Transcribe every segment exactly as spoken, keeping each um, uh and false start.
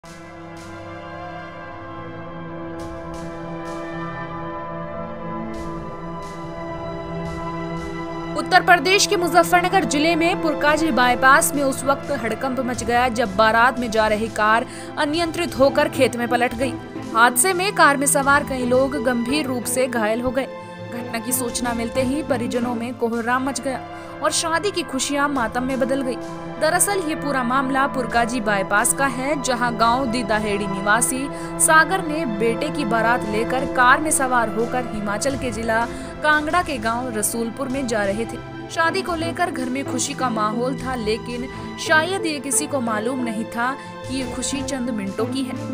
उत्तर प्रदेश के मुजफ्फरनगर जिले में पुरकाजी बाईपास में उस वक्त हड़कंप मच गया जब बारात में जा रही कार अनियंत्रित होकर खेत में पलट गई। हादसे में कार में सवार कई लोग गंभीर रूप से घायल हो गए। घटना की सूचना मिलते ही परिजनों में कोहराम मच गया और शादी की खुशियां मातम में बदल गई। दरअसल ये पूरा मामला पुरकाजी बाईपास का है, जहां गांव दीदाहेड़ी निवासी सागर ने बेटे की बारात लेकर कार में सवार होकर हिमाचल के जिला कांगड़ा के गांव रसूलपुर में जा रहे थे। शादी को लेकर घर में खुशी का माहौल था, लेकिन शायद ये किसी को मालूम नहीं था कि ये खुशी चंद मिनटों की है।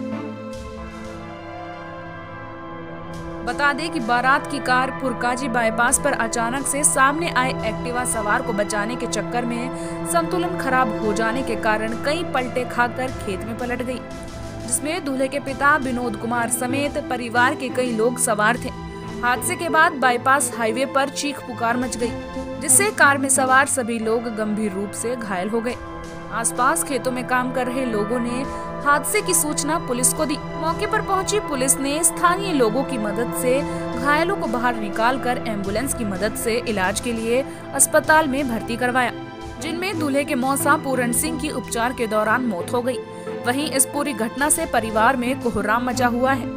बता दें कि बारात की कार पुरकाजी बाईपास पर अचानक से सामने आए एक्टिवा सवार को बचाने के चक्कर में संतुलन खराब हो जाने के कारण कई पलटे खाकर खेत में पलट गई, जिसमें दूल्हे के पिता विनोद कुमार समेत परिवार के कई लोग सवार थे। हादसे के बाद बाईपास हाईवे पर चीख पुकार मच गई, जिससे कार में सवार सभी लोग गंभीर रूप से घायल हो गए। आसपास खेतों में काम कर रहे लोगों ने हादसे की सूचना पुलिस को दी। मौके पर पहुंची पुलिस ने स्थानीय लोगों की मदद से घायलों को बाहर निकालकर एम्बुलेंस की मदद से इलाज के लिए अस्पताल में भर्ती करवाया, जिनमें दूल्हे के मौसा पूरन सिंह की उपचार के दौरान मौत हो गई। वहीं इस पूरी घटना से परिवार में कोहराम मचा हुआ है।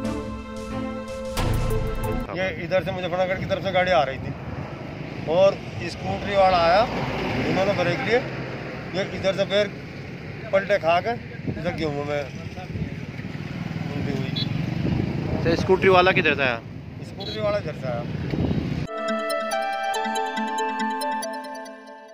ये इधर से मुजफ्फरनगर की तरफ से गाड़ी आ रही थी और स्कूटरी वाला आया, उन्होंने ब्रेक लिए, ये इधर से फिर पलटे खा कर इधर गेहूं में उल्टी हुई। तो स्कूटरी वाला किधर से आया? स्कूटरी वाला इधर से आया।